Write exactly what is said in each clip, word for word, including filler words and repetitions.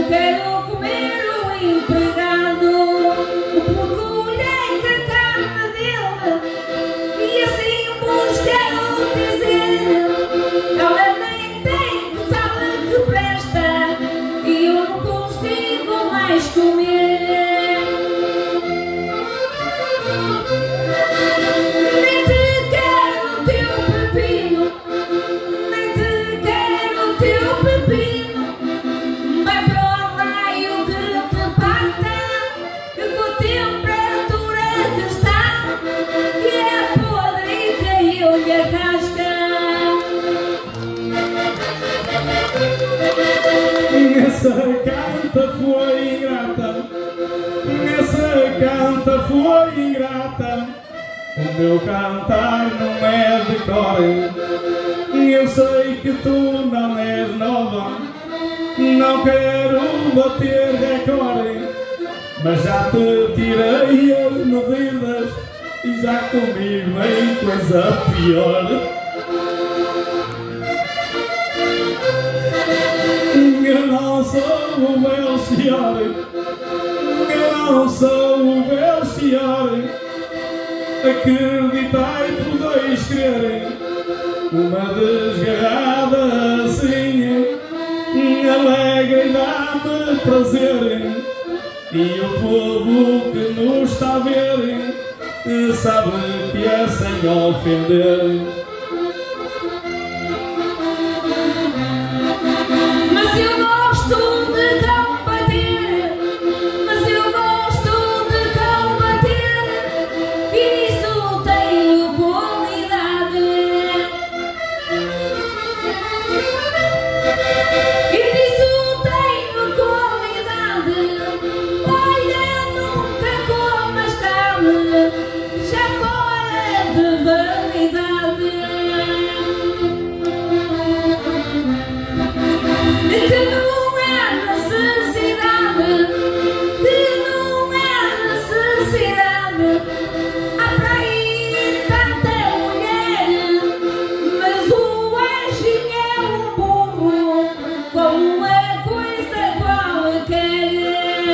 quero comer o empregado, porque olhei a carne dele e assim vos quero dizer: ela nem tem que sabe que presta e eu não consigo mais comer. Nem te quero o teu pepino, nem te quero o teu pepino. Vai para o raio que te parta, que com a temperatura que está, que é podre e caiu-lhe a casca. Essa canta foi ingrata, essa canta foi ingrata. O meu cantar não é de cor. Eu sei que tu não és nova, não quero bater recorde, mas já te tirei as medidas e já comigo vem coisa pior. Eu não sou o Belchior, eu não sou o Belchior. Acreditai, podeis crer, uma desgarrada assim alegra e dá-me prazer. E o povo que nos está a ver sabe que é sem ofender. Mas eu gosto de combater, mas eu gosto de combater, e nisso tenho qualidade. E nisso tenho qualidade. Olha, nunca comas carne, já fora de vanidade. Que não há necessidade, que não há necessidade. Há para aí tanta mulher, mas o anjinho é um burro com uma coisa qualquer.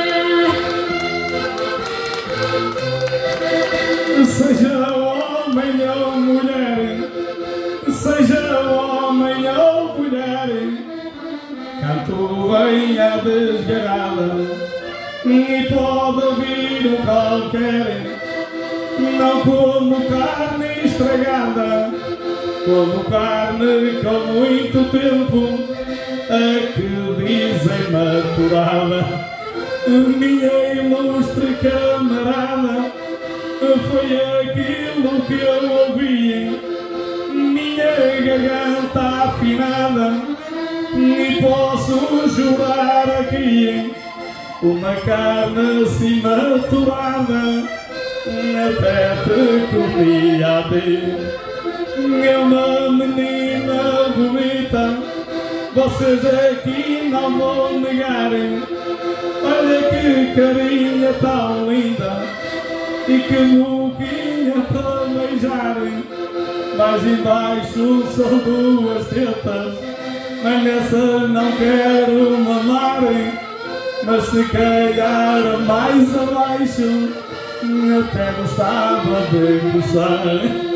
Seja homem ou mulher, seja homem ou mulher, canto bem a desgarrada e pode vir um qualquer. Não como carne estragada, como carne com muito tempo, a que dizem maturada. Minha ilustre camarada, foi aquilo que eu ouvi. Minha garganta afinada, e posso jurar aqui, uma carne assim maturada até te comi a ti. É uma menina bonita, vocês aqui não vão negarem. Olha que carinha tão linda e que boquinha para beijarem. Mais embaixo são duas tetas, mas nessa não quero mamarem. Mas se calhar mais abaixo até gostava de gozar.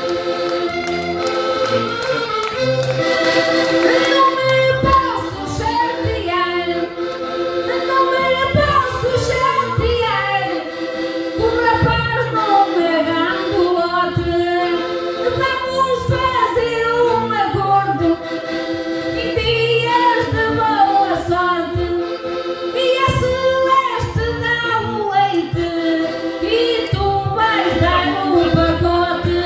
Não me posso chatear, não me posso chatear, o rapaz não é grandote. Vamos fazer um acordo em dias de boa sorte, e a Celeste dá o leite e tu vais dar o pacote.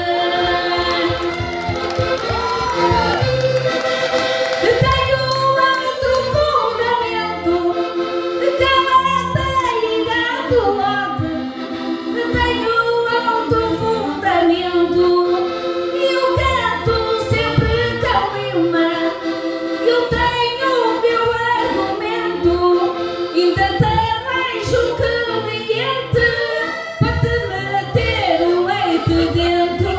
Tenho outro fundamento, caleta e gato lote. Tenho outro fundamento e o gato sempre calma. Eu tenho o meu argumento, ainda te arranjo cliente para te meter o leite dentro.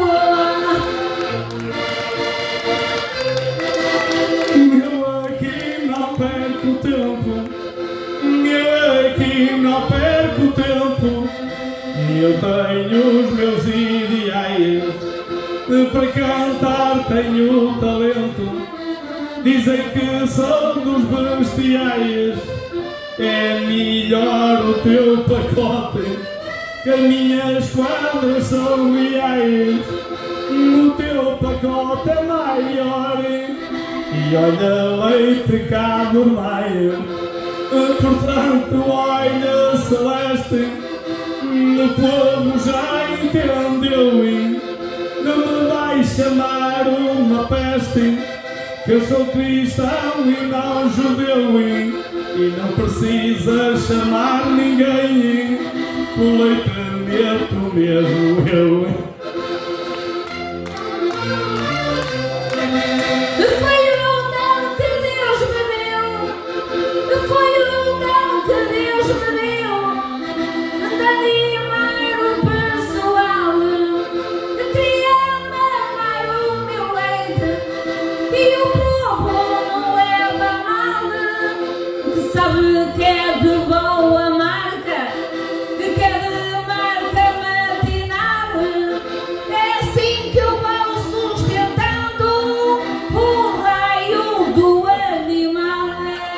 Eu aqui não perco tempo, não perco tempo, eu tenho os meus ideais. Para cantar tenho talento, dizem que sou dos bestiais. É melhor o teu pacote, que as minhas quadras são reais. O teu pacote é maior, e olha leite cá no meio. Portanto, olha celeste, o povo já entendeu. Não me vais chamar uma peste, que eu sou cristão e não judeu. E não precisa chamar ninguém, o leite meto mesmo eu. Sabe que é de boa marca, que é de marca matinal. É assim que eu vou sustentando o raio do animal.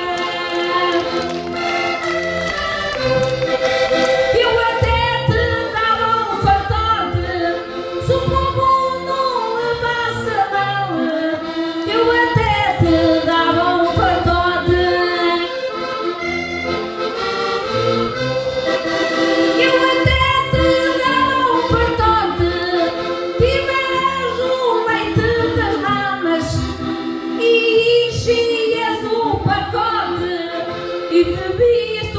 Eu até te dava um fartote, se o povo não levasse a mal. Eu até te dava um fartote. E bebias